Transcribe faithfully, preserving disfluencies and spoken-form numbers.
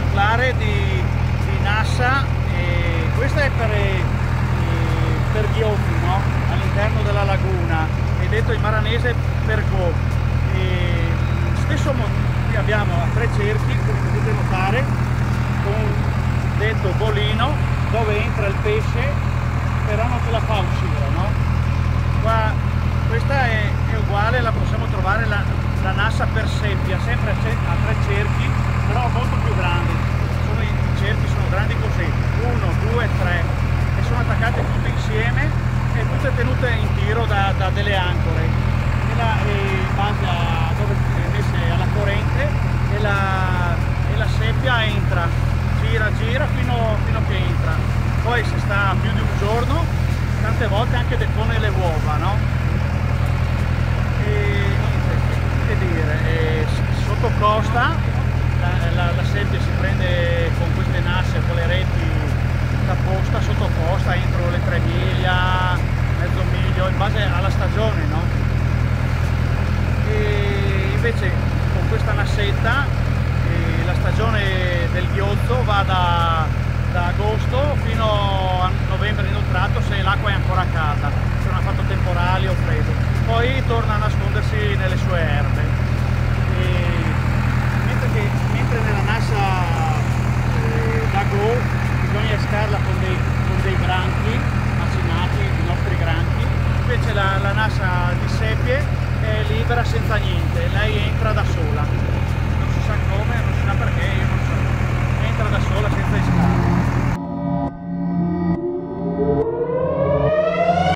esemplare di, di Nassa, e questa è per, eh, per ghiozzi, no? All'interno della laguna, è detto in maranese pergò. E stesso qui abbiamo a tre cerchi, come potete notare, con detto bolino, dove entra il pesce, però non ce la fa uscire, no? Qua, questa è, è uguale, la possiamo trovare la, la Nassa per seppia, sempre a, a tre cerchi, però molto più grandi. Sono, i cerchi sono grandi così, uno, due, tre, e sono attaccate tutte insieme e tutte tenute in tiro da, da delle ancore, e la, e in base a dove è messe alla corrente, e la, e la seppia entra, gira, gira fino, fino a che entra. Poi se sta più di un giorno, tante volte anche depone le uova, no? E niente, che dire, e sotto costa la, la, la seppia si prende con queste nasse, con le reti da posta, sotto costa, entro le tre miglia, mezzo miglio, in base alla stagione, no? E invece con questa nassetta eh, la stagione del ghiozzo va da, da agosto fino a novembre inoltrato, se l'acqua è ancora calda, se non ha fatto temporali o freddo, poi torna a nascondersi nelle sue erbe.